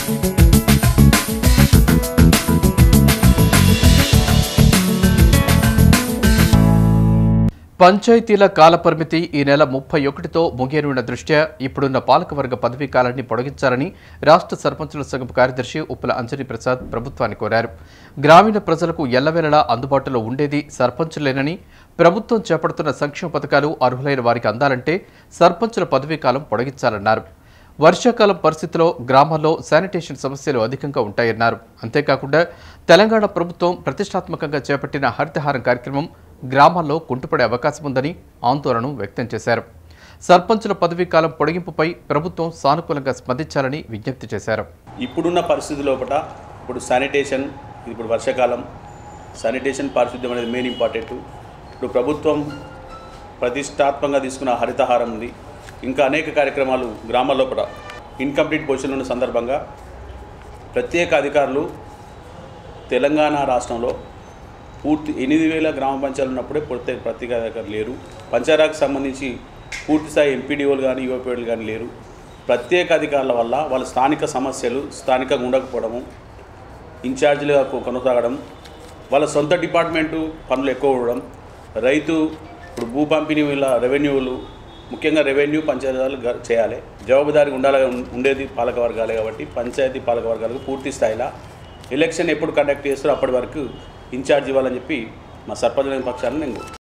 పంచాయతీల కాలపరిమితి ఈ నెల 31తో ముగియనున్న దృష్ట్యా ఇప్పుడున్న పాలకవర్గ పదవీ కాలాన్ని పొడిగించాలని రాష్ట్ర సర్పంచుల సంఘం కార్యదర్శి ఉప్పుల అంజనీ ప్రసాద్ ప్రభుత్వాన్ని కోరారు. గ్రామీణ ప్రజలకు ఎల్లవేళలా అందుబాటులో ఉండేది సర్పంచులేనని, ప్రభుత్వం చేపడుతున్న సంక్షేమ పథకాలు అర్హులైన వారికి అందాలంటే సర్పంచుల పదవీ కాలం పొడిగించాలన్నారు. వర్షాకాలం పరిస్థితిలో గ్రామాల్లో శానిటేషన్ సమస్యలు అధికంగా ఉంటాయన్నారు. అంతేకాకుండా తెలంగాణ ప్రభుత్వం ప్రతిష్టాత్మకంగా చేపట్టిన హరితహారం కార్యక్రమం గ్రామాల్లో కుంటుపడే అవకాశం ఉందని ఆందోళన వ్యక్తం చేశారు. సర్పంచుల పదవీ కాలం పొడిగింపుపై ప్రభుత్వం సానుకూలంగా స్పందించాలని విజ్ఞప్తి చేశారు. ఇప్పుడున్న పరిస్థితి లోపల ఇప్పుడు శానిటేషన్, ఇప్పుడు వర్షాకాలం, శానిటేషన్ పారిశుద్ధ్యం అనేది మెయిన్ ఇంపార్టెంట్. ఇప్పుడు ప్రభుత్వం ప్రతిష్టాత్మకంగా తీసుకున్న హరితహారం ఉంది. ఇంకా అనేక కార్యక్రమాలు గ్రామాల లోపల ఇన్కంప్లీట్ పొజిషన్ ఉన్న సందర్భంగా ప్రత్యేక అధికారులు తెలంగాణ రాష్ట్రంలో పూర్తి 8,000 గ్రామ పంచాయతీలు ఉన్నప్పుడే ప్రత్యేక అధికారులు లేరు. పంచాయతీకి సంబంధించి పూర్తిస్థాయి ఎంపీడీఓలు కానీ యువపీడీలు కానీ లేరు. ప్రత్యేక అధికారుల వల్ల వాళ్ళ స్థానిక సమస్యలు స్థానికంగా ఉండకపోవడము, ఇన్ఛార్జీలుగా కొనసాగడం, వాళ్ళ సొంత డిపార్ట్మెంటు పనులు ఎక్కువ ఉండడం, రైతు ఇప్పుడు భూ పంపిణీ వీళ్ళ రెవెన్యూలు ముఖ్యంగా రెవెన్యూ పంచాయతీలు చేయాలి, జవాబుదారీ ఉండేది పాలకవర్గాలే. కాబట్టి పంచాయతీ పాలకవర్గాలకు పూర్తి స్థాయిలో ఎలక్షన్ ఎప్పుడు కండక్ట్ చేస్తారో అప్పటి వరకు ఇన్ఛార్జ్ ఇవ్వాలని చెప్పి మా సర్పంచ్ పక్షాన్ని నేను